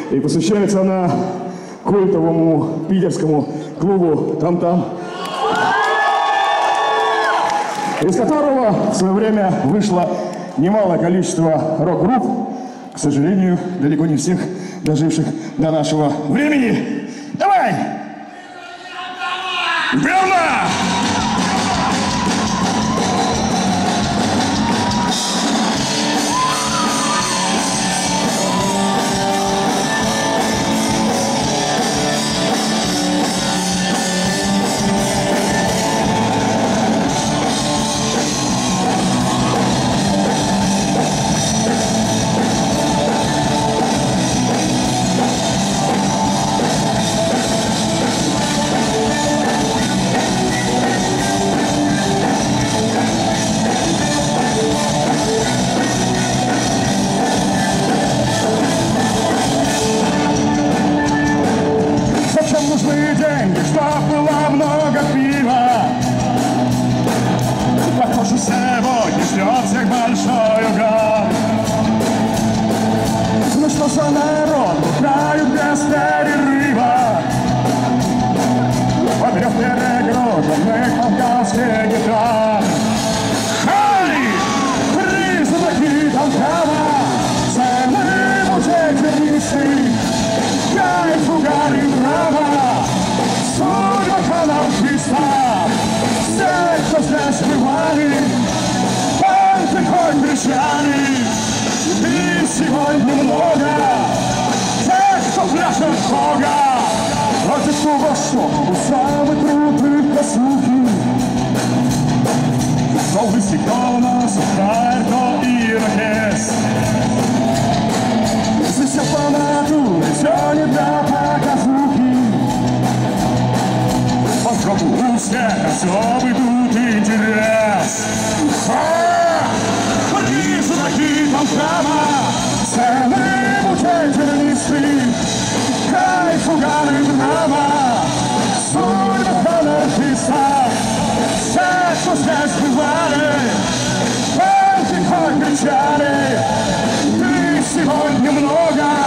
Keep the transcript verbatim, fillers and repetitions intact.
И посвящается она культовому питерскому клубу «Там-там», из которого в свое время вышло немалое количество рок-групп, к сожалению, далеко не всех доживших до нашего времени. Давай! Бревна! Сегодня ждет всех большой угон. Ну что за народ бухают без перерыва, подряд перегруженных полковских гитар. Эй! Признаки Там-тама, цены музей тернистый, кайф, угар и драма, судьба анархистов, все, кто здесь бывали, хоть кричали, и сегодня много тех, кто пляшет Бога. Против того, что у самых крутых послухи, кто высекал нас, ударь, то ирокез. Здесь все по натуре, все не до показухи. Поскольку у всех особый тут интерес. Там-тама, цены музей тернистый, кайф, угар и драма, судьба анархистов, все, кто здесь бывали, хоть и хоть кричали, ты сегодня много